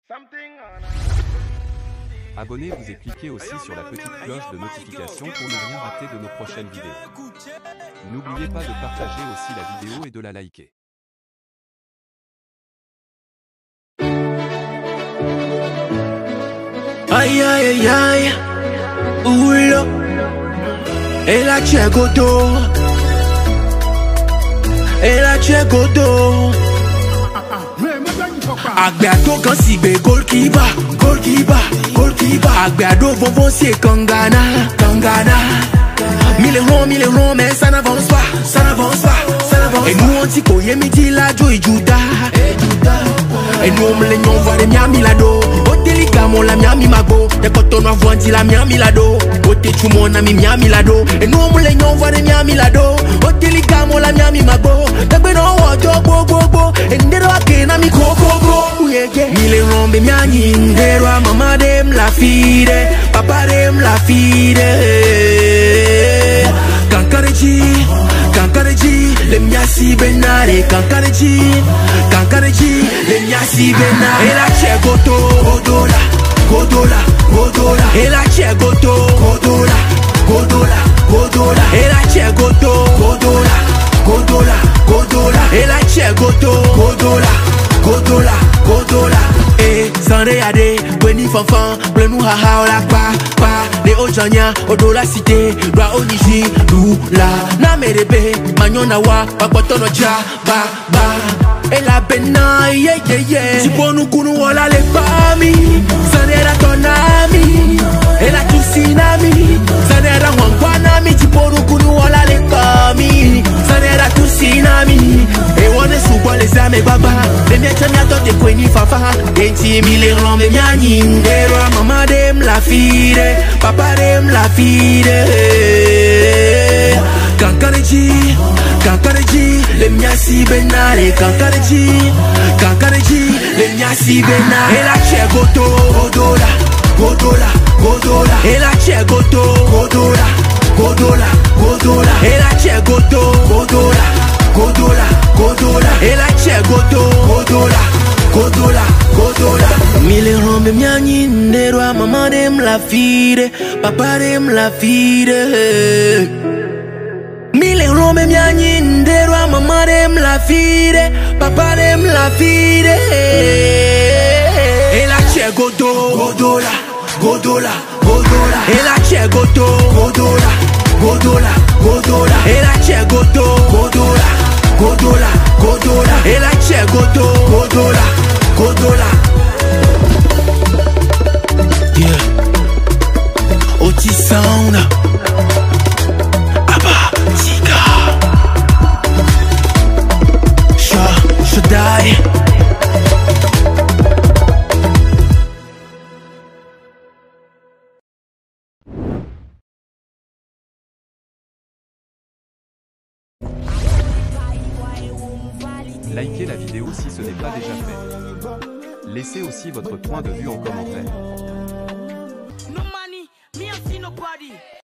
Abonnez-vous et cliquez aussi sur la petite cloche de notification pour ne rien rater de nos prochaines vidéos. N'oubliez pas de partager aussi la vidéo et de la liker. Ay, ay, ay, ay, ulo, ela chegodo, ela chegodo. Àgbàdo kan sì gbé goalkeeper, goalkeeper, goalkeeper. Àgbàdo vovon c'est Kangana, Kangana. Mille ronds, mais ça n'avance pas, ça n'avance pas, ça n'avance pas. Et nous on dit qu'on y est midi la joie et Juda. Et nous on me les on voit des miami lado. Mon la miami mago, des cotons avant dit la miami lado. Ote tu mon ami miami lado. Et nous on les on voit des miami lado. Ote mon la miami mago. T'as ben on voit go go go. Et ndero ake na mi go go go. Mille rombe miani ndero mama dem la fide, papa dem la fide. Kankareji, le miasi benare. Kankareji, le miasi benare. Et la chegoto, godola, godola, godola. Et la chegoto, godola, godola, godola. Et la chegoto, godola, godola, godola. Et la chegoto, godola, godola, godola. Eh, sande ade, weni fanfan, plenou haha ola pa. Les ojanya, odola cité, roi oniji, lula. Na merebe, manyona wa, papotono ja, ba. Et la bena, yeah. Si pour nous kunu wala le fami, sanera ton ami. Et la tu sinami, sanera wangwanami. Si pour nous kunu wala le fami, sanera tu sinami. Et on est sous quoi les amis baba. Les miens t'as de kweni fafa. Enti mille ronds me miani, ndero mama dem la fide, papa dem la fide. Kankareji, le miasi benare. Kankareji, le miasi benare. Et la chegoto, godola, godola, godola. Et la chegoto, godola, godola, godola. Et la chegoto, godola, godola, godola. Et la chegoto, godola, godola, godola. Mille rombe miani ndero mama dem la fide, papa dem la fide. Mille rombe miani ndero mama dem la fide, papa dem la fide. Et la chegoto, godola, godola, godola. Et la chegoto, godola, godola, godola. Et la chegoto, godola, godola, godola. Et la chegoto, godola, godola. Yeah. Oti sound. Die. Likez la vidéo si ce n'est pas déjà fait. Laissez aussi votre point de vue en commentaire.